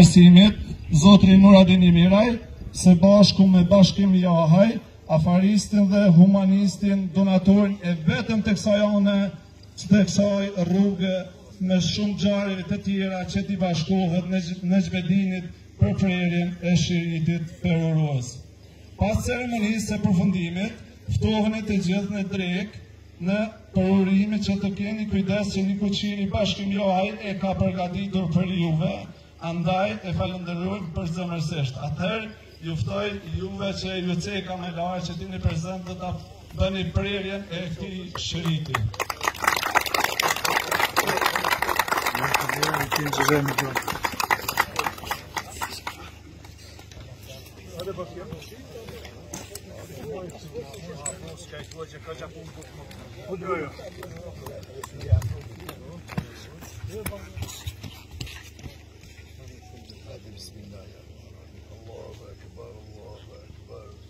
arsimit, Zotri Nuradin Imiraj, së bashku me Bashkim Jahaj, afaristin dhe humanistin, donatorin e vetëm të kësaj rrugë me shumë gjarëve të tjera që t'i bashkohet në Gjbedinit për prerjen e shiritit peruros. Pas ceremonisë së përfundimit, ftohen e të gjithë në drek në përurimit që të keni kujdes që një kuqiri Bashkim Jahaj e ka përgatitur për juve, andaj e falenderojmë për zëmërsisht. Atëherë, juftoj juve që ju ceka me larë që t'ini prezent dhe ta bëni prerjen e këtij shëriti. بسم الله الرحمن الرحيم الله أكبر الله أكبر